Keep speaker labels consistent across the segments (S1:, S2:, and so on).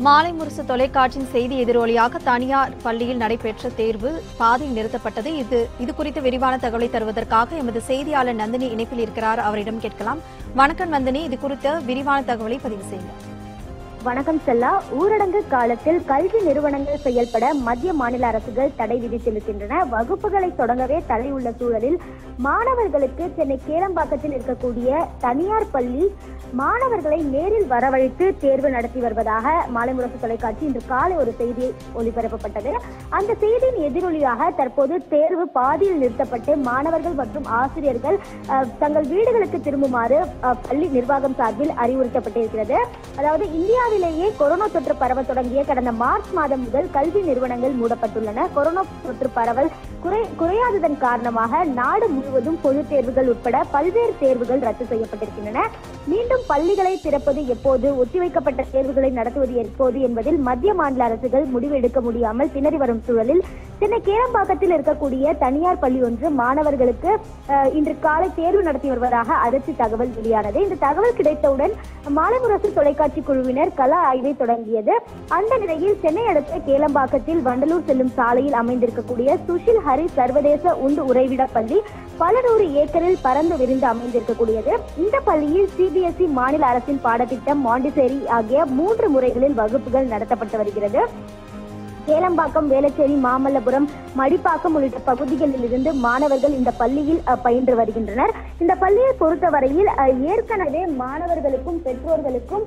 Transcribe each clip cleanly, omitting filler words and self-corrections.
S1: மாலைமுரசு தொலைக்காட்சியின் செய்தி எதிரொலியாக தனியார் பள்ளியில் நடைபெற்ற தேர்வு பாதியில் நிறுத்தப்பட்டது. இது குறித்து விரிவான தகவலை தருவதற்காக எமது செய்தியாளர் நந்தினி இணைப்பில் இருக்கிறார். அவரிடம் கேட்கலாம். வணக்கம் நந்தினி, இது குறித்த விரிவான தகவலை பதிவு செய்யுங்கள்.
S2: வணக்கம் செல்லா. ஊரடங்கு காலத்தில் கல்வி நிறுவனங்கள் செயல்பட மத்திய மாநில அரசுகள் தடை விதித்திருக்கின்றன. வகுப்புகளை தொடங்கவே தடை உள்ள சூழலில் மாணவர்களுக்கு சென்னை கேளம்பாக்கத்தில் இருக்கக்கூடிய தனியார் பள்ளி மாணவர்களை நேரில் வரவழைத்து தேர்வு நடத்தி வருவதாக மாலைமுரசு தொலைக்காட்சி இன்று காலை ஒரு செய்தி ஒளிபரப்பப்பட்டது. அந்த செய்தியின் எதிரொலியாக தற்போது தேர்வு பாதியில் நிறுத்தப்பட்டு மாணவர்கள் மற்றும் ஆசிரியர்கள் தங்கள் வீடுகளுக்கு திரும்புமாறு பள்ளி நிர்வாகம் சார்பில் அறிவுறுத்தப்பட்டிருக்கிறது. அதாவது இந்தியாவிலேயே கொரோனா தொற்று பரவ தொடங்கிய கடந்த மார்ச் மாதம் முதல் கல்வி நிறுவனங்கள் மூடப்பட்டுள்ளன. கொரோனா தொற்று பரவல் குறையாததன் காரணமாக நாடு முழுவதும் பொதுத் தேர்வுகள் உட்பட பல்வேறு தேர்வுகள் ரத்து செய்யப்பட்டிருக்கின்றன. மீண்டும் பள்ளிகளை திறப்பது எப்போது, ஒத்திவைக்கப்பட்ட தேர்வுகளை நடத்துவது எப்போது என்பதில் மத்திய மாநில அரசுகள் முடிவு எடுக்க முடியாமல் திணறி வரும் சூழலில் சென்னை கேளம்பாக்கத்தில் இருக்கக்கூடிய தனியார் பள்ளி ஒன்று மாணவர்களுக்கு இன்று காலை தேர்வு நடத்தி வருவதாக அதிர்ச்சி தகவல் வெளியானது. இந்த தகவல் கிடைத்தவுடன் மாலைமுரசு தொலைக்காட்சி குழுவினர் கள ஆய்வை தொடங்கியது. அந்த நிலையில் சென்னை அடுத்த கேளம்பாக்கத்தில் வண்டலூர் செல்லும் சாலையில் அமைந்திருக்கக்கூடிய சுஷில் ஹரி சர்வதேச உண்டு உறைவிட பள்ளி பல நூறு ஏக்கரில் பறந்து விரிந்து அமைந்திருக்கக்கூடியது. இந்த பள்ளியில் சிபிஎஸ்இ மாநில அரசின் பாடத்திட்டம், மாண்டிசேரி ஆகிய 3 முறைகளில் வகுப்புகள் நடத்தப்பட்டு வருகிறது. கேளம்பாக்கம், வேளச்சேரி, மாமல்லபுரம், மடிப்பாக்கம் உள்ளிட்ட பகுதிகளில் இருந்து மாணவர்கள் இந்த பள்ளியில் பயின்று வருகின்றனர். இந்த பள்ளியை பொறுத்தவரையில் ஏற்கனவே மாணவர்களுக்கும் பெற்றோர்களுக்கும்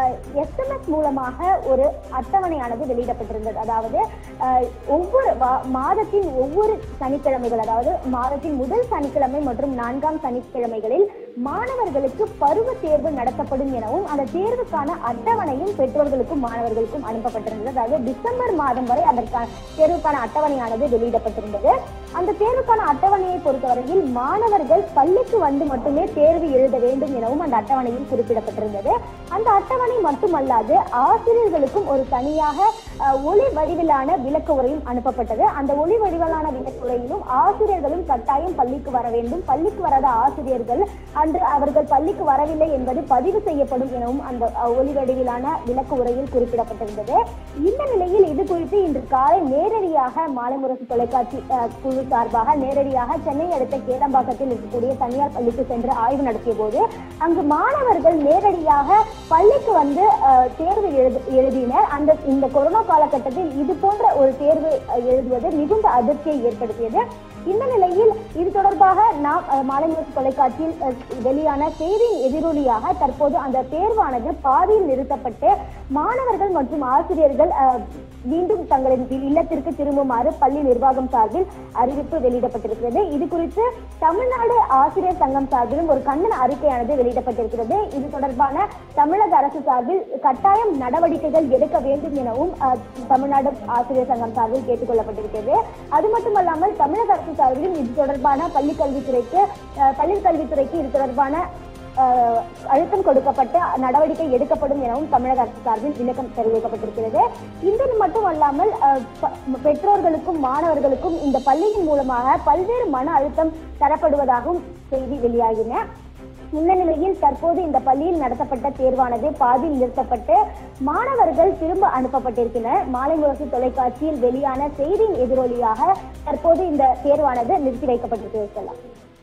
S2: SMS மூலமாக ஒரு அட்டவணையானது வெளியிடப்பட்டிருந்தது. அதாவது ஒவ்வொரு மாதத்தின் ஒவ்வொரு சனிக்கிழமைகள், அதாவது மாதத்தின் முதல் சனிக்கிழமை மற்றும் 4ஆம் சனிக்கிழமைகளில் மாணவர்களுக்கு பருவ தேர்வு நடத்தப்படும் எனவும் அந்த தேர்வுக்கான அட்டவணையும் பெற்றோர்களுக்கும் மாணவர்களுக்கும் அனுப்பப்பட்டிருந்தது. அதாவது டிசம்பர் மாதம் வரை அதற்கான தேர்வுக்கான அட்டவணையானது வெளியிடப்பட்டிருந்தது. அந்த தேர்வுக்கான அட்டவணையை பொறுத்தவரையில் மாணவர்கள் பள்ளிக்கு வந்து மட்டுமே தேர்வு எழுத வேண்டும் எனவும் அந்த அட்டவணையில் குறிப்பிடப்பட்டிருந்தது. அந்த அட்டவணை மட்டுமல்லாது ஆசிரியர்களுக்கும் ஒரு தனியாக ஒளி வடிவிலான விளக்க உரையும் அனுப்பப்பட்டது. அந்த ஒளி வடிவிலான விளக்க உரையிலும் ஆசிரியர்களும் கட்டாயம் பள்ளிக்கு வர வேண்டும், பள்ளிக்கு வராத ஆசிரியர்கள் அன்று அவர்கள் பள்ளிக்கு வரவில்லை என்பது பதிவு செய்யப்படும் எனவும் அந்த ஒளி வடிவிலான விளக்க உரையில் குறிப்பிடப்பட்டிருந்தது. இந்த நிலையில் இது குறித்து இன்று காலை நேரடியாக மாலைமுரசு தொலைக்காட்சி குழு சார்பாக நேரடியாக சென்னை அடுத்த கேளம்பாக்கத்தில் இருக்கக்கூடிய தனியார் பள்ளிக்கு சென்று ஆய்வு நடத்திய போது அங்கு மாணவர்கள் நேரடியாக பள்ளிக்கு வந்து தேர்வு எழுதினர். இந்த கொரோனா காலகட்டத்தில் இது போன்ற ஒரு தேர்வு எழுதுவது மிகுந்த அதிர்ச்சியை ஏற்படுத்தியது. இந்த நிலையில் இது தொடர்பாக நாம் மாலைமுரசு தொலைக்காட்சியில் வெளியான செய்தியின் எதிரொலியாக தற்போது அந்த தேர்வானது பாதியில் நிறுத்தப்பட்டு மாணவர்கள் மற்றும் ஆசிரியர்கள் மீண்டும் தங்களின் இல்லத்திற்கு திரும்புமாறு பள்ளி நிர்வாகம் சார்பில் அறிவிப்பு வெளியிடப்பட்டிருக்கிறது. இது குறித்து தமிழ்நாடு ஆசிரியர் சங்கம் சார்பிலும் ஒரு கண்டன அறிக்கையானது வெளியிடப்பட்டிருக்கிறது. இது தொடர்பான தமிழக அரசு சார்பில் கட்டாயம் நடவடிக்கைகள் எடுக்க வேண்டும் எனவும் தமிழ்நாடு ஆசிரியர் சங்கம் சார்பில் கேட்டுக் கொள்ளப்பட்டிருக்கிறது. அது மட்டுமல்லாமல் தமிழக அரசு சார்பிலும் இது தொடர்பான பள்ளிக்கல்வித்துறைக்கு இது தொடர்பான அழுத்தம் கொடுக்கப்பட்டு நடவடிக்கை எடுக்கப்படும் எனவும் தமிழக அரசு சார்பில் விளக்கம் தெரிவிக்கப்பட்டிருக்கிறது. இது மட்டுமல்லாமல் பெற்றோர்களுக்கும் மாணவர்களுக்கும் இந்த பள்ளியின் மூலமாக பல்வேறு மன அழுத்தம் தரப்படுவதாகவும் செய்தி வெளியாகின. இந்த நிலையில் தற்போது இந்த பள்ளியில் நடத்தப்பட்ட தேர்வானது பாதியில் நிறுத்தப்பட்டு மாணவர்கள் திரும்ப அனுப்பப்பட்டிருக்கின்றனர். மாலைமுரசு தொலைக்காட்சியில் வெளியான செய்தியின் எதிரொலியாக தற்போது இந்த தேர்வானது நிறுத்தி வைக்கப்பட்டிருக்கிறது.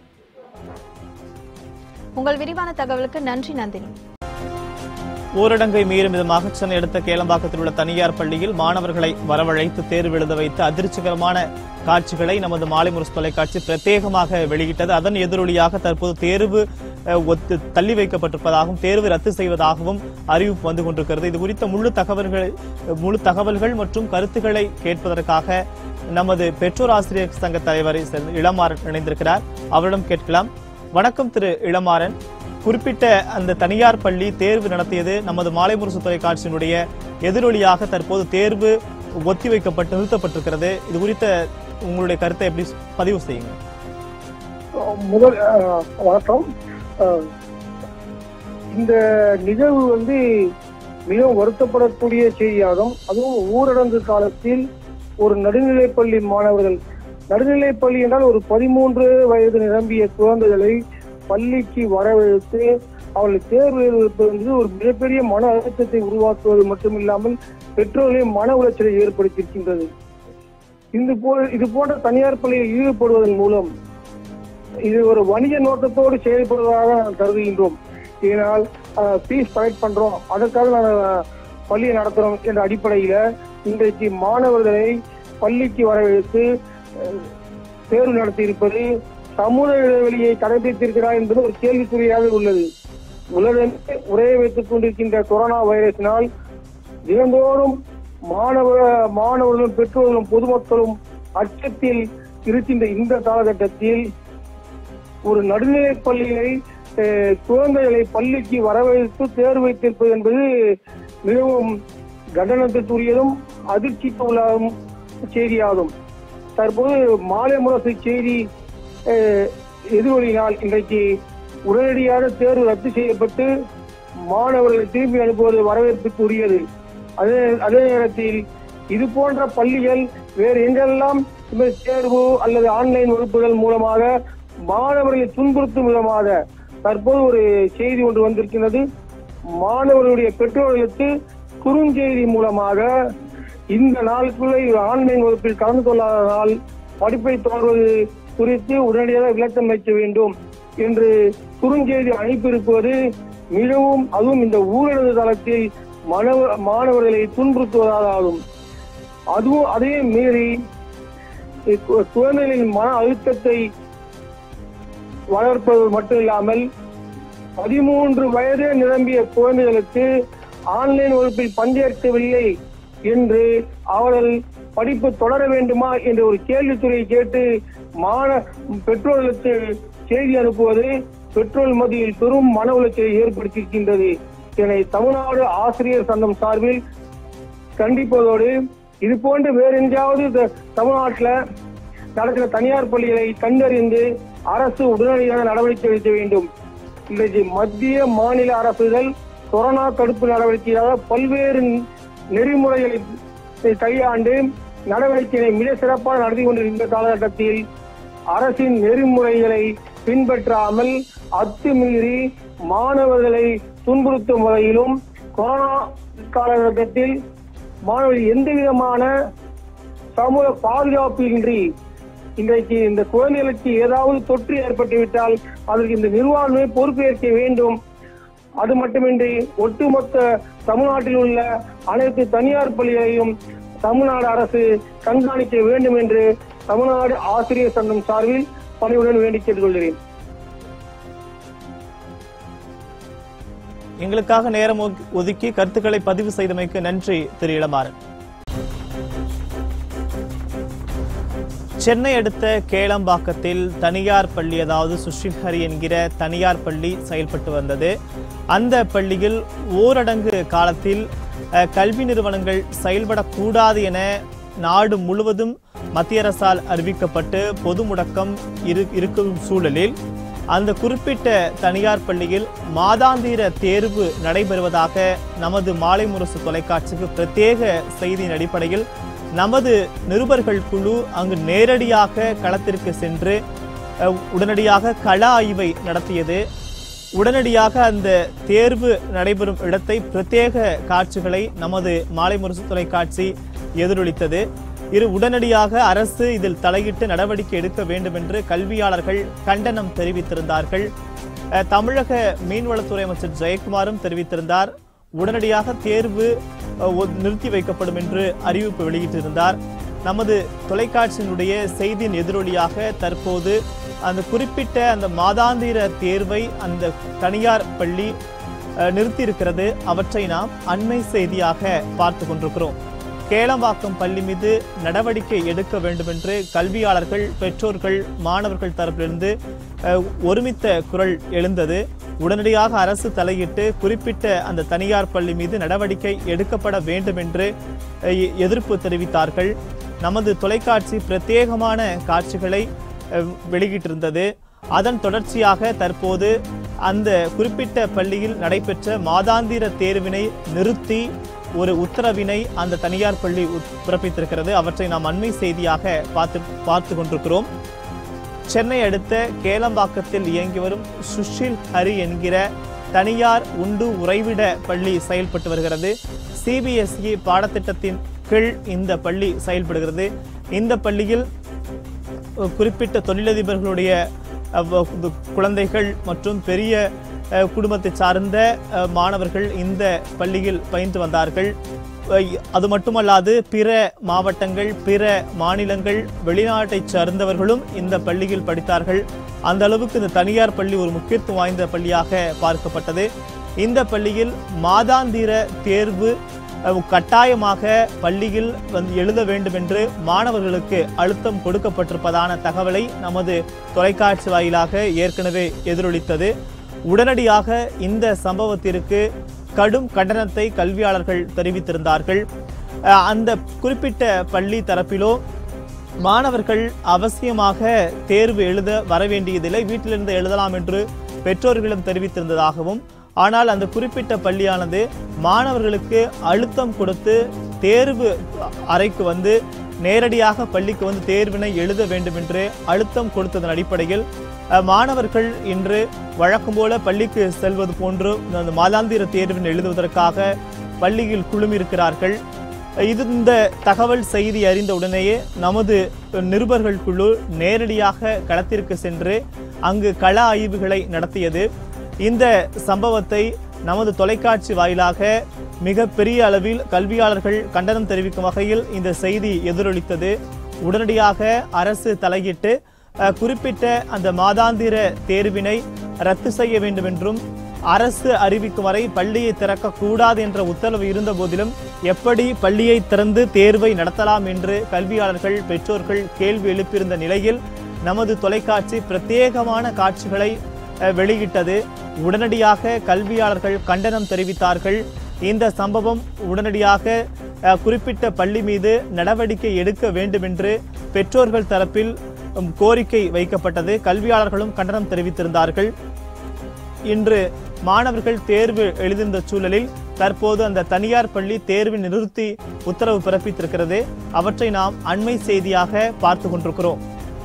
S1: உங்கள் விரிவான தகவலுக்கு நன்றி நந்தினி.
S3: ஊரடங்கை மீறும் விதமாக சென்னை அடுத்த கேளம்பாக்கத்தில் உள்ள தனியார் பள்ளியில் மாணவர்களை வரவழைத்து தேர்வு எழுத வைத்து அதிர்ச்சிகரமான காட்சிகளை நமது மாலைமுரசு தொலைக்காட்சி பிரத்யேகமாக வெளியிட்டது. அதன் எதிரொலியாக தற்போது தேர்வு தள்ளி வைக்கப்பட்டிருப்பதாகவும் தேர்வு ரத்து செய்வதாகவும் அறிவிப்பு வந்து கொண்டிருக்கிறது. இது குறித்த முழு தகவல்கள் மற்றும் கருத்துக்களை கேட்பதற்காக நமது பெற்றோர் ஆசிரியர் சங்க தலைவர் இளமாறன் இணைந்திருக்கிறார். அவரிடம் கேட்கலாம். வணக்கம் திரு இளமாறன், குறிப்பிட்ட அந்த தனியார் பள்ளி தேர்வு நடத்தியது நமது மாலைமுரசு தொலைக்காட்சியினுடைய எதிரொலியாக தற்போது தேர்வு ஒத்திவைக்கப்பட்டு நிறுத்தப்பட்டிருக்கிறது. இது குறித்த உங்களுடைய கருத்தை எப்படி பதிவு செய்யுங்க?
S4: முதல் வணக்கம். இந்த நிகழ்வு மிகவும் வருத்தப்படக்கூடிய செய்தியாகும். அதுவும் ஊரடங்கு காலத்தில் ஒரு நடுநிலைப்பள்ளி மாணவர்கள், நடுநிலைப்பள்ளி என்றால் ஒரு 13 வயது நிரம்பிய குழந்தைகளை பள்ளிக்கு வரவழைத்து அவர்கள் தேர்வு எழுதுவது என்பது ஒரு மிகப்பெரிய மன அழுத்தத்தை உருவாக்குவது மட்டுமில்லாமல் பெற்றோர்களையும் மன உளைச்சலை ஏற்படுத்தியிருக்கின்றது. இது போன்ற தனியார் பள்ளியில் ஈடுபடுவதன் மூலம் இது ஒரு வணிக நோக்கத்தோடு செயல்படுவதாக நாம் கருதுகின்றோம். இதனால் ஃபீஸ் கலெக்ட் பண்றோம், அதற்காக நாங்கள் பள்ளியை நடத்துறோம் என்ற அடிப்படையில இன்றைக்கு மாணவர்களை பள்ளிக்கு வரவழைத்து தேர்வு நடத்தியிருப்பது சமூக இடைவெளியை கடைபிடித்திருக்கிறார் என்பது ஒரு கேள்விக்குறியாக உள்ளது. உலகமே உரைய வைத்துக் கொண்டிருக்கின்ற கொரோனா வைரஸினால் தினந்தோறும் மாணவர்களும் பெற்றோர்களும் பொதுமக்களும் அச்சத்தில் இருக்கின்ற இந்த காலகட்டத்தில் ஒரு நடுநிலை பள்ளியை குழந்தைகளை பள்ளிக்கு வரவழைத்து தேர்வு வைத்திருப்பது என்பது மிகவும் கண்டனத்திற்குரியதும் அதிர்ச்சிக்கு உள்ளாகும் செய்தியாகும். தற்போது மாலைமுரசு செய்தி எதிரொலியினால் இன்றைக்கு உடனடியாக தேர்வு ரத்து செய்யப்பட்டு மாணவர்களை திரும்பி அனுப்புவது வரவேற்புக்குரியது. அதே நேரத்தில் இது போன்ற பள்ளிகள் வேறு எங்கெல்லாம் தேர்வு அல்லது ஆன்லைன் வகுப்புகள் மூலமாக மாணவர்களை துன்புறுத்தும் விதமாக தற்போது ஒரு செய்தி ஒன்று வந்திருக்கிறது. மாணவர்களுடைய பெற்றோர்களுக்கு குறுஞ்செய்தி மூலமாக இந்த நாளுக்குள்ள ஆன்லைன் வகுப்பில் கலந்து கொள்ளாததால் படிப்பை தொடர்வது குறித்து உடனடியாக விளக்கம் வைக்க வேண்டும் என்று குறுஞ்செய்தி அனுப்பியிருப்பது மிகவும், அதுவும் இந்த ஊரடங்கு காலத்தில் மாணவர்களை துன்புறுத்துவதாக ஆகும். அதுவும் அதே மீறி குழந்தைகளின் மன அழுத்தத்தை வளர்ப்பது மட்டும் இல்லாமல் 13 வயதே நிரம்பிய குழந்தைகளுக்கு ஆன்லைன் வகுப்பில் பங்கேற்கவில்லை என்று அவர்கள் படிப்பு தொடர வேண்டுமா என்ற ஒரு கேள்வித்துறையை கேட்டு பெற்றோர்களுக்கு செய்தி அனுப்புவது பெற்றோர் மத்தியில் பெரும் மன உளைச்சலை ஏற்படுத்தியிருக்கின்றது. இதனை தமிழ்நாடு ஆசிரியர் சங்கம் சார்பில் கண்டிப்பதோடு இது போன்று வேறு எங்கேயாவது தமிழ்நாட்டில் நடக்கிற தனியார் பள்ளிகளை கண்டறிந்து அரசு உடனடியாக நடவடிக்கை எடுக்க வேண்டும். இன்றைக்கு மத்திய மாநில அரசுகள் கொரோனா தடுப்பு நடவடிக்கையாக பல்வேறு நெறிமுறைகளை கையாண்டு நடவடிக்கைகளை மிக சிறப்பாக நடத்தி கொண்டிருக்கின்ற காலகட்டத்தில் அரசின் நெறிமுறைகளை பின்பற்றாமல் அத்துமீறி மாணவர்களை துன்புறுத்தும் வகையிலும் கொரோனா காலகட்டத்தில் மாணவர்கள் எந்த விதமான சமூக பாதுகாப்பு இன்றி இன்றைக்கு இந்த குழந்தைகளுக்கு ஏதாவது தொற்று ஏற்பட்டுவிட்டால் அதற்கு இந்த நிர்வாகமே பொறுப்பேற்க வேண்டும். அது மட்டுமின்றி ஒட்டுமொத்த தமிழ்நாட்டில் உள்ள அனைத்து தனியார் பள்ளிகளையும் தமிழ்நாடு அரசு கண்காணிக்க வேண்டும் என்று தமிழ்நாடு ஆசிரியர் சங்கம் சார்பில் பணிவுடன் வேண்டி கேட்டுக்கொள்கிறேன்.
S3: எங்களுக்காக நேரம் ஒதுக்கி கருத்துக்களை பதிவு செய்தமைக்கு நன்றி திரு இளமாறன். சென்னை அடுத்த கேளம்பாக்கத்தில் தனியார் பள்ளி, அதாவது சுஷில்ஹரி என்கிற தனியார் பள்ளி செயல்பட்டு வந்தது. அந்த பள்ளியில் ஊரடங்கு காலத்தில் கல்வி நிறுவனங்கள் செயல்படக்கூடாது என நாடு முழுவதும் மத்திய அரசால் அறிவிக்கப்பட்டு பொது முடக்கம் இருக்கும் சூழலில் அந்த குறிப்பிட்ட தனியார் பள்ளியில் மாதாந்திர தேர்வு நடைபெறுவதாக நமது மாலைமுரசு தொலைக்காட்சிக்கு பிரத்யேக செய்தியின் அடிப்படையில் நமது நிருபர்கள் குழு அங்கு நேரடியாக களத்திற்கு சென்று உடனடியாக கள ஆய்வை நடத்தியது. உடனடியாக அந்த தேர்வு நடைபெறும் இடத்தை பிரத்யேக காட்சிகளை நமது மாலைமுரசு தொலைக்காட்சி எதிரொலித்தது. உடனடியாக அரசு இதில் தலையிட்டு நடவடிக்கை எடுக்க வேண்டும் என்று கல்வியாளர்கள் கண்டனம் தெரிவித்திருந்தார்கள். தமிழக மீன்வளத்துறை அமைச்சர் ஜெயக்குமாரும் தெரிவித்திருந்தார். உடனடியாக தேர்வு நிறுத்தி வைக்கப்படும் என்று அறிவிப்பு வெளியிட்டிருந்தார். நமது தொலைக்காட்சியினுடைய செய்தியின் எதிரொலியாக தற்போது அந்த குறிப்பிட்ட அந்த மாதாந்திர தேர்வை அந்த தனியார் பள்ளி நிறுத்தியிருக்கிறது. அவற்றை நாம் அண்மை செய்தியாக பார்த்து கொண்டிருக்கிறோம். கேளம்பாக்கம் பள்ளி மீது நடவடிக்கை எடுக்க வேண்டும் என்று கல்வியாளர்கள், பெற்றோர்கள், மாணவர்கள் தரப்பிலிருந்து ஒருமித்த குரல் எழுந்தது. உடனடியாக அரசு தலையிட்டு குறிப்பிட்ட அந்த தனியார் பள்ளி மீது நடவடிக்கை எடுக்கப்பட வேண்டும் என்று எதிர்ப்பு தெரிவித்தார்கள். நமது தொலைக்காட்சி பிரத்யேகமான காட்சிகளை வெளியிட்டிருந்தது. அதன் தொடர்ச்சியாக தற்போது அந்த குறிப்பிட்ட பள்ளியில் நடைபெற்ற மாதாந்திர தேர்வினை நிறுத்தி ஒரு உத்தரவினை அந்த தனியார் பள்ளி பிறப்பித்திருக்கிறது. அவற்றை நாம் அண்மை செய்தியாக பார்த்து கொண்டிருக்கிறோம். சென்னை அடுத்த கேளம்பாக்கத்தில் இயங்கி வரும் சுஷில்ஹரி என்கிற தனியார் உண்டு உறைவிட பள்ளி செயல்பட்டு வருகிறது. CBSE பாடத்திட்டத்தின் கீழ் இந்த பள்ளி செயல்படுகிறது. இந்த பள்ளியில் குறிப்பிட்ட தொழிலதிபர்களுடைய குழந்தைகள் மற்றும் பெரிய குடும்பத்தை சார்ந்த மாணவர்கள் இந்த பள்ளியில் பயின்று வந்தார்கள். அது மட்டுமல்லாது பிற மாவட்டங்கள், பிற மாநிலங்கள், வெளிநாட்டை சார்ந்தவர்களும் இந்த பள்ளியில் படித்தார்கள். அந்த அளவுக்கு இந்த தனியார் பள்ளி ஒரு முக்கியத்துவம் வாய்ந்த பள்ளியாக பார்க்கப்பட்டது. இந்த பள்ளியில் மாதாந்திர தேர்வு கட்டாயமாக பள்ளியில் எழுத வேண்டும் என்று மாணவர்களுக்கு அழுத்தம் கொடுக்கப்பட்டிருப்பதான தகவலை நமது தொலைக்காட்சி வாயிலாக ஏற்கனவே எதிரொலித்தது. உடனடியாக இந்த சம்பவத்திற்கு கடும் கண்டனத்தை கல்வியாளர்கள் தெரிவித்திருந்தார்கள். அந்த குறிப்பிட்ட பள்ளி தரப்பிலோ மாணவர்கள் அவசியமாக தேர்வு எழுத வரவேண்டியதில்லை, வீட்டிலிருந்து எழுதலாம் என்று பெற்றோர்களிடம் தெரிவித்திருந்ததாகவும், ஆனால் அந்த குறிப்பிட்ட பள்ளியானது மாணவர்களுக்கு அழுத்தம் கொடுத்து தேர்வு அறைக்கு வந்து நேரடியாக பள்ளிக்கு வந்து தேர்வினை எழுத வேண்டும் என்று அழுத்தம் கொடுத்ததன் அடிப்படையில் மாணவர்கள் இன்று வழக்கம் போல பள்ளிக்கு செல்வது போன்று அந்த மாதாந்திர தேர்வினை எழுதுவதற்காக பள்ளியில் குழுமியிருக்கிறார்கள். இந்த தகவல் செய்தி அறிந்த உடனேயே நமது நிருபர்கள் குழு நேரடியாக களத்திற்கு சென்று அங்கு கள ஆய்வுகளை நடத்தியது. இந்த சம்பவத்தை நமது தொலைக்காட்சி வாயிலாக மிக பெரிய அளவில் கல்வியாளர்கள் கண்டனம் தெரிவிக்கும் வகையில் இந்த செய்தி எதிரொலித்தது. உடனடியாக அரசு தலையிட்டு குறிப்பிட்ட அந்த மாதாந்திர தேர்வினை ரத்து செய்ய வேண்டும் என்றும், அரசு அறிவிக்கும் வரை பள்ளியை திறக்கக்கூடாது என்ற உத்தரவு இருந்த போதிலும் எப்படி பள்ளியை திறந்து தேர்வை நடத்தலாம் என்று கல்வியாளர்கள், பெற்றோர்கள் கேள்வி எழுப்பியிருந்த நிலையில் நமது தொலைக்காட்சி பிரத்யேகமான காட்சிகளை வெளியிட்டது. உடனடியாக கல்வியாளர்கள் கண்டனம் தெரிவித்தார்கள். இந்த சம்பவம் உடனடியாக குறிப்பிட்ட பள்ளி மீது நடவடிக்கை எடுக்க வேண்டும் என்று பெற்றோர்கள் தரப்பில் கோரிக்கை வைக்கப்பட்டது. கல்வியாளர்களும் கண்டனம் தெரிவித்திருந்தார்கள். இன்று மாணவர்கள் தேர்வு எழுதியிருந்த சூழலில் தற்போது அந்த தனியார் பள்ளி தேர்வை நிறுத்தி உத்தரவு பிறப்பித்திருக்கிறது. அவற்றை நாம் அண்மை செய்தியாக பார்த்து கொண்டிருக்கிறோம்.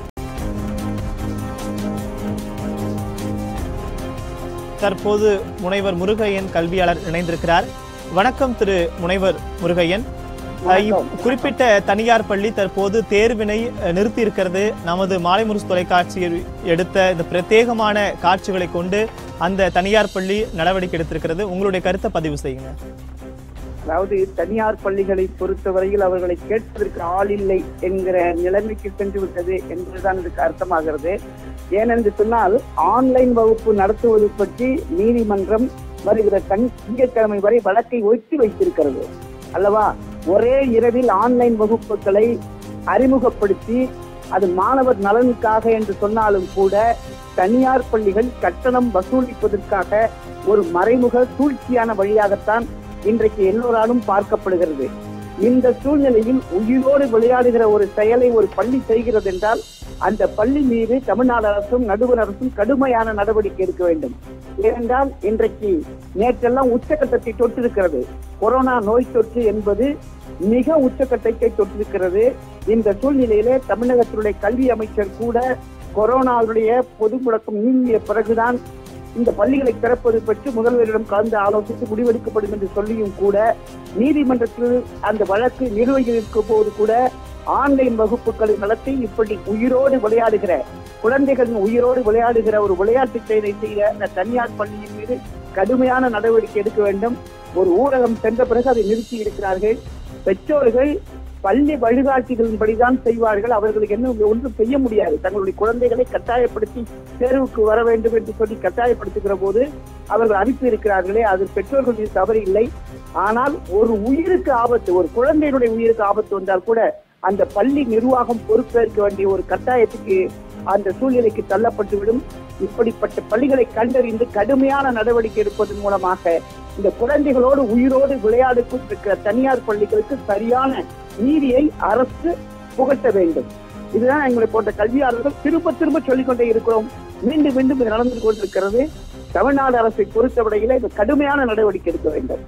S3: தற்போது முனைவர் முருகையன் கல்வியாளர் இணைந்திருக்கிறார். வணக்கம் திரு முனைவர் முருகையன். குறிப்பிட்ட தனியார் பள்ளி தற்போது தேர்வினை நிறுத்தி இருக்கிறது. நமது மாலைமுரசு தொலைக்காட்சியில் எடுத்த இந்த பிரத்யேகமான காட்சிகளை கொண்டு அந்த தனியார் பள்ளி நடவடிக்கை எடுத்திருக்கிறது. உங்களுடைய கருத்தை பதிவு செய்யுங்க.
S5: அதாவது தனியார் பள்ளிகளை பொறுத்தவரையில் அவர்களை கேட்பதற்கு ஆள் இல்லை என்கிற நிலைமைக்கு சென்று விட்டது என்பதுதான் இதுக்கு அர்த்தமாகிறது. ஏனென்று சொன்னால் ஆன்லைன் வகுப்பு நடத்துவது பற்றி நீதிமன்றம் வருகிற திங்கட்கிழமை வரை வழக்கை ஒத்தி வைத்திருக்கிறது அல்லவா. ஒரே இரவில் ஆன்லைன் வகுப்புகளை அறிமுகப்படுத்தி அது மாணவர் நலனுக்காக என்று சொன்னாலும் கூட தனியார் பள்ளிகள் கட்டணம் வசூலிப்பதற்காக ஒரு மறைமுக சூழ்ச்சியான வழியாகத்தான் இன்றைக்கு எல்லோராலும் பார்க்கப்படுகிறது. இந்த சூழ்நிலையில் உயிரோடு விளையாடுகிற ஒரு செயலை ஒரு பள்ளி செய்கிறது என்றால் அந்த பள்ளி மீது தமிழ்நாடு அரசும் நடுவர் அரசும் கடுமையான நடவடிக்கை எடுக்க வேண்டும். ஏனென்றால் இன்றைக்கு நேற்றெல்லாம் உச்சகட்டத்தை தொட்டிருக்கிறது. கொரோனா நோய் தொற்று என்பது மிக உச்சகட்டத்தை தொட்டிருக்கிறது. இந்த சூழ்நிலையிலே தமிழகத்தினுடைய கல்வி அமைச்சர் கூட கொரோனாவுடைய பொது முடக்கம் நீங்கிய பிறகுதான் இந்த பள்ளிகளை திறப்பது பற்றி முதல்வரிடம் கலந்து ஆலோசித்து முடிவெடுக்கப்படும் என்று சொல்லியும் கூட நீதிமன்றத்தில் அந்த வழக்கு நிலுவையில் போது கூட ஆன்லைன் வகுப்புகளை நடத்தி இப்படி உயிரோடு விளையாடுகிற குழந்தைகளின் உயிரோடு விளையாடுகிற ஒரு விளையாட்டு செயலை செய்த அந்த தனியார் பள்ளியின் மீது கடுமையான நடவடிக்கை எடுக்க வேண்டும். ஒரு ஊடகம் சென்ற பிறகு அதை நிறுத்தி இருக்கிறார்கள். பெற்றோர்கள் பள்ளி வழிகாட்டிகளின்படிதான் செய்வார்கள். அவர்களுக்கு என்ன ஒன்றும் செய்ய முடியாது. தங்களுடைய குழந்தைகளை கட்டாயப்படுத்தி தேர்வுக்கு வர வேண்டும் என்று சொல்லி கட்டாயப்படுத்துகிற போது அவர்கள் அனுப்பி இருக்கிறார்களே, அது பெற்றோர்கள் மீது தவறு இல்லை. ஆனால் ஒரு உயிருக்கு ஆபத்து, ஒரு குழந்தையினுடைய உயிருக்கு ஆபத்து வந்தால் கூட அந்த பள்ளி நிர்வாகம் பொறுப்பேற்க வேண்டிய ஒரு கட்டாயத்துக்கு அந்த சூழ்நிலைக்கு தள்ளப்பட்டுவிடும். இப்படிப்பட்ட பள்ளிகளை கண்டறிந்து கடுமையான நடவடிக்கை எடுப்பதன் மூலமாக இந்த குழந்தைகளோடு உயிரோடு விளையாடுக்கும் இருக்கிற தனியார் பள்ளிகளுக்கு சரியான நீதியை அரசு புகட்ட வேண்டும். இதுதான் எங்களை போன்ற கல்வியாளர்கள் திரும்ப திரும்ப சொல்லிக்கொண்டே இருக்கிறோம். மீண்டும் மீண்டும் இது நடந்து கொண்டிருக்கிறது. தமிழ்நாடு அரசை பொறுத்தவரையில இது கடுமையான நடவடிக்கை எடுக்க வேண்டும்.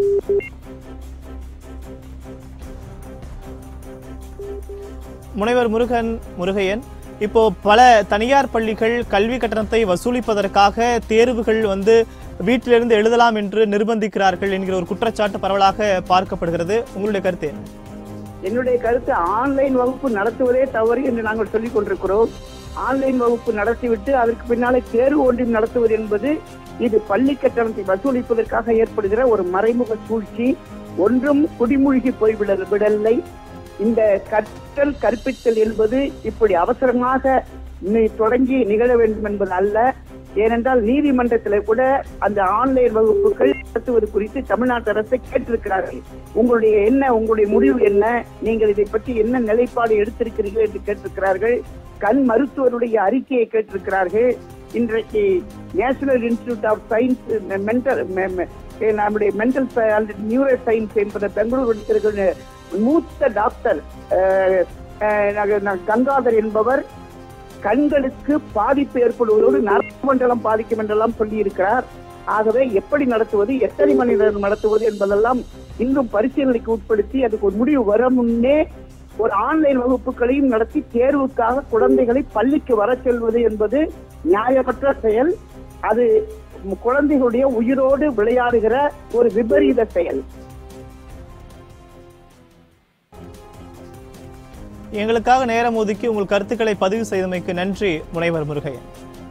S3: முனைவர் முருகையன், இப்போ பல தனியார் பள்ளிகள் கல்வி கட்டணத்தை வசூலிப்பதற்காக தேர்வுகள் வீட்டிலிருந்து எழுதலாம் என்று நிர்பந்திக்கிறார்கள் என்கிற ஒரு குற்றச்சாட்டு பரவலாக பார்க்கப்படுகிறது. உங்களுடைய கருத்து என்ன?
S5: என்னுடைய கருத்து, ஆன்லைன் வகுப்பு நடத்துவதே தவறு என்று நாங்கள் சொல்லிக் கொண்டிருக்கிறோம். ஆன்லைன் வகுப்பு நடத்திவிட்டு அதற்கு பின்னாலே தேர்வு ஒன்றையும் நடத்துவது என்பது இது பள்ளி கட்டணத்தை வசூலிப்பதற்காக ஏற்படுகிற ஒரு மறைமுக சூழ்ச்சி. ஒன்றும் குடிமூழ்கி போய்விடவில்லை. இந்த கற்றல் கற்பித்தல் என்பது இப்படி அவசரமாக தொடங்கி நிகழ வேண்டும் என்பது அல்ல. ஏனென்றால் நீதிமன்றத்தில் கூட அந்த ஆன்லைன் வகுப்புகள் நடத்துவது குறித்து தமிழ்நாட்டு அரசை கேட்டிருக்கிறார்கள். உங்களுடைய முடிவு என்ன, நீங்கள் இதை பற்றி என்ன நிலைப்பாடு எடுத்திருக்கிறீர்கள் என்று கேட்டிருக்கிறார்கள். கண் மருத்துவருடைய அறிக்கையை கேட்டிருக்கிறார்கள். இன்றைக்கு நேஷனல் இன்ஸ்டிடியூட் ஆஃப் சயின்ஸ் நம்முடைய மென்டல் அண்ட் நியூரோ சயின்ஸ் என்பதை பெங்களூர் இருக்கிற மூத்த டாக்டர் கங்காதர் என்பவர் கண்களுக்கு பாதிப்பு ஏற்படுவதோடு நரம்பு மண்டலம் பாதிக்கும் என்றெல்லாம் சொல்லி இருக்கிறார். ஆகவே எப்படி நடத்துவது, எத்தனை மணி நேரம் நடத்துவது என்பதெல்லாம் இன்னும் பரிசீலனைக்கு உட்படுத்தி அதுக்கு ஒரு முடிவு வர முன்னே ஒரு ஆன்லைன் வகுப்புகளையும் நடத்தி தேர்வுக்காக குழந்தைகளை பள்ளிக்கு வர செல்வது என்பது நியாயமற்ற செயல். அது குழந்தைகளுடைய உயிரோடு விளையாடுகிற ஒரு விபரீத செயல்.
S3: எங்களுக்காக நேரம் ஒதுக்கி உங்கள் கருத்துக்களை பதிவு செய்தமைக்கு நன்றி முனைவர் முருகையன்.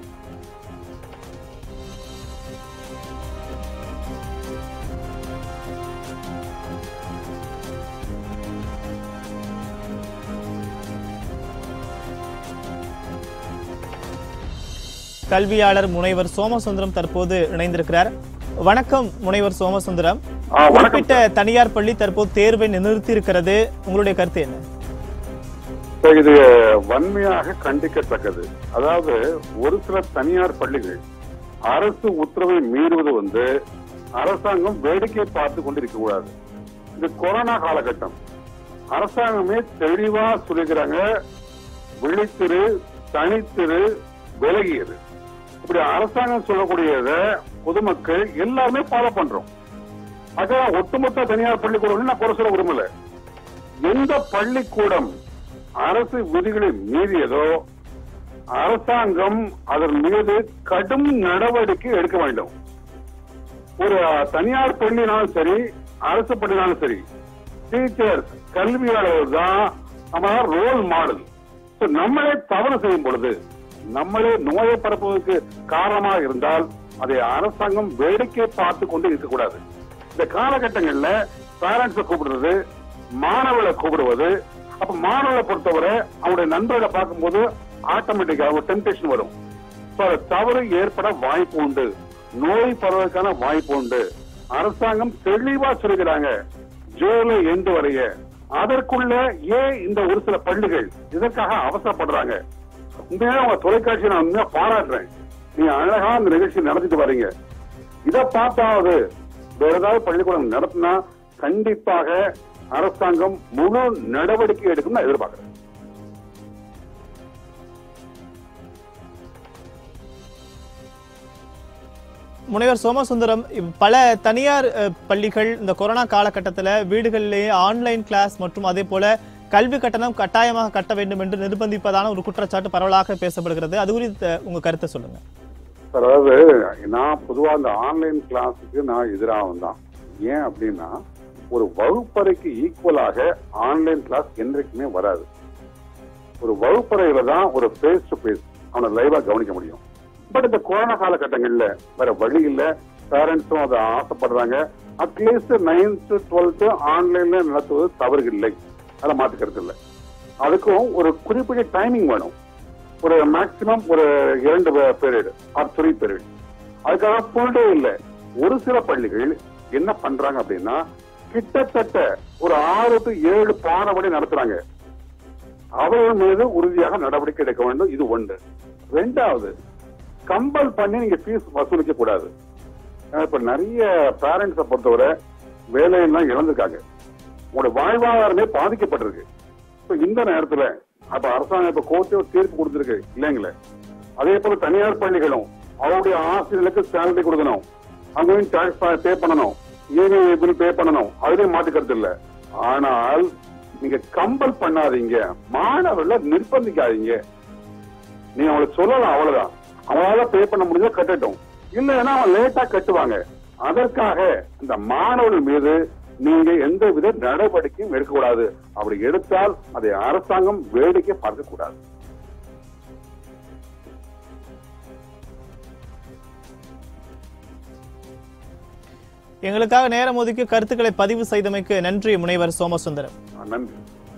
S3: கல்வியாளர் முனைவர் சோமசுந்தரம் தற்போது இணைந்திருக்கிறார். வணக்கம் முனைவர் சோமசுந்தரம். குறிப்பிட்ட தனியார் பள்ளி தற்போது தேர்வை நிறுத்தி இருக்கிறது, உங்களுடைய கருத்து என்ன?
S6: இது வன்மையாக கண்டிக்கத்தக்கது. அதாவது ஒரு சில தனியார் பள்ளிகள் அரசு உத்தரவை மீறுவது அரசாங்கம் வேடிக்கை பார்த்து கொண்டு இருக்க கூடாது. இது கொரோனா காலகட்டம். அரசாங்கமே தெளிவா சொல்லிக்கிறாங்க, விழித்திரு, தனித்திரு, விலகியது. இப்படி அரசாங்கம் சொல்லக்கூடியத பொதுமக்கள் எல்லாருமே ஃபாலோ பண்றோம். அதான் ஒட்டுமொத்த தனியார் பள்ளிக்கூடம் நான் குறை சொல்ல விரும்பல. எந்த பள்ளிக்கூடம் அரசு விதிகளை மீறியதோ அரசாங்கம் அதன் மீது கடும் நடவடிக்கை எடுக்க வேண்டும். ஒரு தனியார் பள்ளினாலும் சரி, அரசு பள்ளினாலும் சரி, டீச்சர்ஸ் கல்வியாளர்கள் தான் நம்ம ரோல் மாடல். நம்மளே தவறு செய்யும் பொழுது, நம்மளே நோயை பரப்புவதற்கு காரணமாக இருந்தால் அதை அரசாங்கம் வேடிக்கை பார்த்து கொண்டு இருக்கக்கூடாது. இந்த காலகட்டங்கள்ல பேரண்ட்ஸை கூப்பிடுறது, மாணவர்களை கூப்பிடுவது, அப்ப மாணவர்களை பொறுத்தவரை அவனுடைய நண்பர்களை பார்க்கும்போது ஆட்டோமேட்டிக்கா ஒரு டெம்டேஷன் வரும். தவறு ஏற்பட வாய்ப்பு உண்டு, நோய் பரவதற்கான வாய்ப்பு உண்டு. அரசாங்கம் தெளிவா சொல்லுகிறாங்க ஜூலை எண்டு வரைய. அதற்குள்ள ஏன் இந்த ஒரு சில பள்ளிகள் இதற்காக அவசரப்படுறாங்க? உண்மையாக உங்க தொலைக்காட்சியை நான் உண்மையா பாராட்டுறேன். நீங்க அழகா அந்த நிகழ்ச்சி நடத்திட்டு வரீங்க. இதை பார்த்தாவது வேற ஏதாவது பள்ளிக்கூடம் நடத்தினா கண்டிப்பாக அரசாங்கம் முழு நடவடிக்கை எடுக்கும் நான் எதிர்பார்க்கிறேன்.
S3: முனைவர் சோமசுந்தரம், பல தனியார் பள்ளிகள் இந்த கொரோனா காலகட்டத்தில் வீடுகளிலேயே ஆன்லைன் கிளாஸ் மற்றும் அதே போல கல்வி கட்டணம் கட்டாயமாக கட்ட வேண்டும் என்று நிர்பந்திப்பதான ஒரு குற்றச்சாட்டு பரவலாக பேசப்படுகிறது. அது குறித்து உங்க கருத்தை சொல்லுங்க.
S6: அதாவது நான் பொதுவா இந்த ஆன்லைன் கிளாஸுக்கு நான் எதிராக தான். ஏன் அப்படின்னா, ஒரு வகுப்பறைக்கு ஈக்குவலாக ஆன்லைன் கிளாஸ் என்றைக்குமே வராது. ஒரு வகுப்பறையில தான் ஒரு பேஸ் டு பேஸ் அவனை லைவா கவனிக்க முடியும். பட் இந்த கொரோனா காலகட்டங்கள்ல வேற வழி இல்ல, பேரண்ட்ஸும் அதை ஆசைப்படுறாங்க. அட்லீஸ்ட் 9th 12th ஆன்லைன்ல நடத்துவது தவறு இல்லை, அதை மாத்துக்கிறது இல்லை. அதுக்கும் ஒரு குறிப்பிட்ட டைமிங் வேணும். ஒரு மேக்சிமம் ஒரு 2 பீரியட் ஆர் 3 பீரியட். அதுக்காக ஃபுல் டே இல்லை. ஒரு சில பள்ளிகள் என்ன பண்றாங்க அப்படின்னா, கிட்டத்தட்ட ஒரு 6 to 7 பாடவழி நடத்துறாங்க. அவர்கள் மீது உறுதியாக நடவடிக்கை எடுக்க வேண்டும். இது ஒன்று. ரெண்டாவது, கம்பல் பண்ணி நீங்க ஃபீஸ் வசூலிக்க கூடாது. இப்ப நிறைய பேரண்ட்ஸை பொறுத்தவரை வேலையெல்லாம் இழந்திருக்காங்க, உங்களோட வாழ்வாதாரமே பாதிக்கப்பட்டிருக்கு. இந்த நேரத்துல அப்ப அரசாங்கம் இப்ப கோர்ட்டு தீர்ப்பு கொடுத்திருக்கு இல்லைங்களே. அதே போல தனியார் பள்ளிகளும் அவருடைய ஆசிரியர்களுக்கு சேலரி கொடுக்கணும், அங்கேயும் டாக்ஸ் பே பண்ணணும், இஎம்ஐ பில் பே பண்ணணும். அதுலயும் மாட்டுக்கிறது இல்லை. ஆனால் நீங்க கம்பல் பண்ணாதீங்க, மாணவர்களை நிர்பந்திக்காதீங்க. நீங்க அவங்களுக்கு சொல்லலாம், அவ்வளவுதான். அவங்களால பே பண்ண முடிஞ்சா கட்டட்டும். இல்லைன்னா அவன் லேட்டா கட்டுவாங்க. அதற்காக இந்த மாணவர்கள் மீது நீங்க எந்த வித நடவடிக்கையும் எடுக்கக்கூடாது. அப்படி எடுத்தால் அதை அரசாங்கம் வேடிக்கை பார்க்க கூடாது.
S3: எங்களுக்காக நேரம் ஒதுக்கி கருத்துக்களை பதிவு செய்தமைக்கு நன்றி முனைவர் சோமசுந்தரம்.
S6: நன்றி.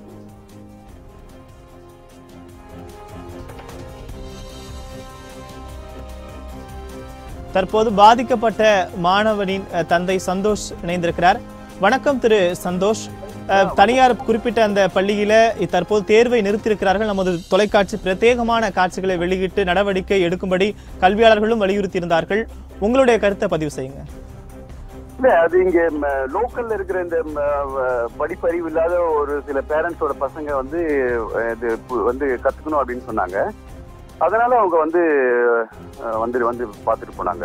S3: தற்போது பாதிக்கப்பட்ட மாணவனின் தந்தை சந்தோஷ் இணைந்திருக்கிறார். வணக்கம் திரு சந்தோஷ். தனியார் குறிப்பிட்ட அந்த பள்ளியில தற்போது தேர்வை நிறுத்தியிருக்கிறார்கள். நமது தொலைக்காட்சி பிரத்யேகமான காட்சிகளை வெளியிட்டு நடவடிக்கை எடுக்கும்படி கல்வியாளர்களும் வலியுறுத்தியிருந்தார்கள். உங்களுடைய கருத்தை பதிவு செய்யுங்க.
S7: இல்ல, அது இங்க லோக்கல்ல இருக்கிற இந்த படிப்பறிவு இல்லாத ஒரு சில பேரண்ட்ஸோட பசங்க வந்து கத்துக்கணும் அப்படின்னு சொன்னாங்க. அதனால அவங்க வந்து பாத்துட்டு போனாங்க.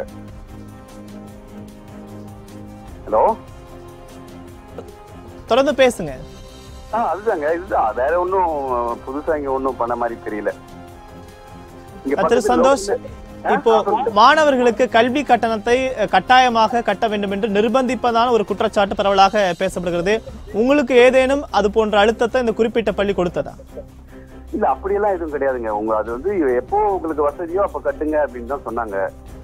S7: ஹலோ,
S3: தொடர்ந்து பேசுங்க.
S7: அதுதாங்க, இதுதான், வேற ஒன்னும் புதுசா இங்க ஒன்னும் பண்ண மாதிரி தெரியல.
S3: திரு சந்தோஷ், இப்போ மாணவர்களுக்கு கல்வி கட்டணத்தை கட்டாயமாக கட்ட வேண்டும் என்று நிர்பந்திப்பதான ஒரு குற்றச்சாட்டு பரவலாக பேசப்படுகிறது. உங்களுக்கு ஏதேனும் அது போன்ற அழுத்தத்தை இந்த குறிப்பிட்ட பள்ளி கொடுத்ததா?
S7: இல்ல, அப்படியெல்லாம் எதுவும் கிடையாதுங்க. அது வந்து எப்போ உங்களுக்கு வசதியோ அப்ப கட்டுங்க அப்படின்னு தான் சொன்னாங்க.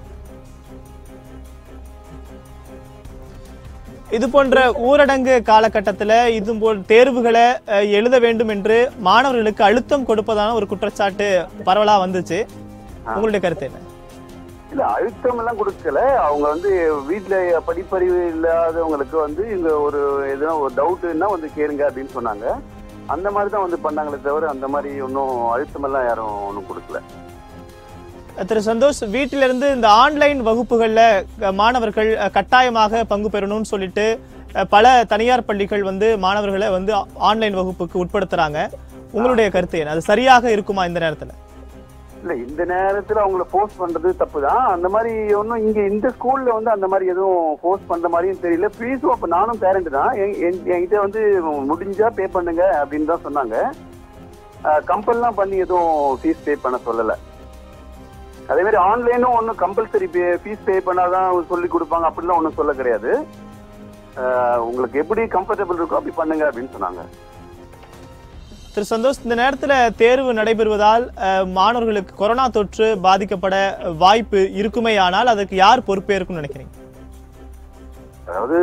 S3: இது போன்ற ஊரடங்கு காலகட்டத்தில் இது போல் தேர்வுகளை எழுத வேண்டும் என்று மாணவர்களுக்கு அழுத்தம் கொடுப்பதான ஒரு குற்றச்சாட்டு பரவலா வந்துச்சு. உங்களுடைய கருத்து என்ன?
S7: இல்ல, அழுத்தம் எல்லாம் கொடுக்கல. அவங்க வந்து வீட்டுல படிப்பறிவு இல்லாதவங்களுக்கு வந்து இங்க ஒரு எதுனா ஒரு டவுட்னா வந்து கேளுங்க அப்படின்னு சொன்னாங்க. அந்த மாதிரி தான் வந்து பண்ணாங்களே தவிர அந்த மாதிரி ஒன்றும் அழுத்தம் எல்லாம் யாரும் ஒன்றும் கொடுக்கல.
S3: திரு சந்தோஷ், வீட்டிலிருந்து இந்த ஆன்லைன் வகுப்புகள்ல மாணவர்கள் கட்டாயமாக பங்கு பெறணும்னு சொல்லிட்டு பல தனியார் பள்ளிகள் வந்து மாணவர்களை வந்து ஆன்லைன் வகுப்புக்கு உட்படுத்துறாங்க. உங்களுடைய கருத்து என்ன? அது சரியாக இருக்குமா இந்த நேரத்துல?
S7: இல்ல, இந்த நேரத்துல அவங்களை போர்ஸ் பண்றது தப்புதான். அந்த மாதிரி ஒன்றும் இங்க இந்த ஸ்கூல்ல வந்து அந்த மாதிரி எதுவும் போர்ஸ் பண்ற மாதிரியும் தெரியல. ஃபீஸும் அப்ப நானும் பேரண்ட் தான், என்கிட்ட வந்து முடிஞ்சா பே பண்ணுங்க அப்படின்னு தான் சொன்னாங்க. கம்பல்லாம் பண்ணி எதுவும் ஃபீஸ் பே பண்ண சொல்லல. அதே மாதிரி ஆன்லைனும் ஒன்றும் கம்பல்சரி ஃபீஸ் பே பண்ணாதான் சொல்லி கொடுப்பாங்க அப்படிலாம் ஒன்றும் சொல்ல கிடையாது. உங்களுக்கு எப்படி கம்ஃபர்டபுள் இருக்கோ அப்படி பண்ணுங்க அப்படின்னு சொன்னாங்க.
S3: திரு சந்தோஷ், இந்த நேரத்தில் தேர்வு நடைபெறுவதால் மாணவர்களுக்கு கொரோனா தொற்று பாதிக்கப்பட வாய்ப்பு இருக்குமே, ஆனால் அதுக்கு யார் பொறுப்பேற்கும் நினைக்கிறீங்க?
S7: அதாவது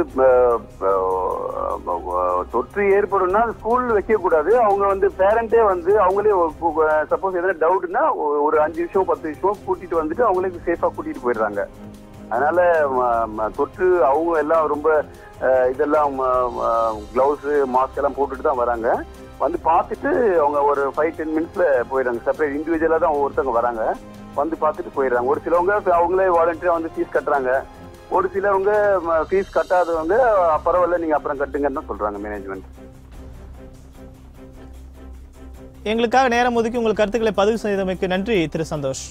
S7: தொற்று ஏற்படும்னா ஸ்கூல் வைக்க கூடாது. அவங்க வந்து பேரண்டே வந்து அவங்களே சப்போஸ் எதனா டவுட்னா ஒரு 5 நிமிஷம் 10 நிமிஷம் கூட்டிட்டு வந்துட்டு அவங்களே சேஃபா கூட்டிட்டு போயிடுறாங்க. அதனால தொற்று அவங்க எல்லாம் ரொம்ப இதெல்லாம் கிளவுஸ் மாஸ்க் எல்லாம் போட்டுட்டு தான் வராங்க. வந்து பார்த்துட்டு அவங்க ஒரு 5-10 மினிட்ஸ்ல போயிடுறாங்க. செப்பரேட் இண்டிவிஜுவலா தான் ஒவ்வொருத்தவங்க வராங்க, வந்து பார்த்துட்டு போயிடுறாங்க. ஒரு சிலவங்க அவங்களே வாலண்டியரா வந்து ஃபீஸ் கட்டுறாங்க. ஒரு சிலவங்க ஃபீஸ் கட்டாதவங்க பரவாயில்ல நீங்க அப்புறம் கட்டுங்கன்னு தான் சொல்றாங்க மேனேஜ்மெண்ட்.
S3: எங்களுக்காக நேரம் ஒதுக்கி உங்கள் கருத்துக்களை பதிவு செய்தமைக்கு நன்றி திரு சந்தோஷ்.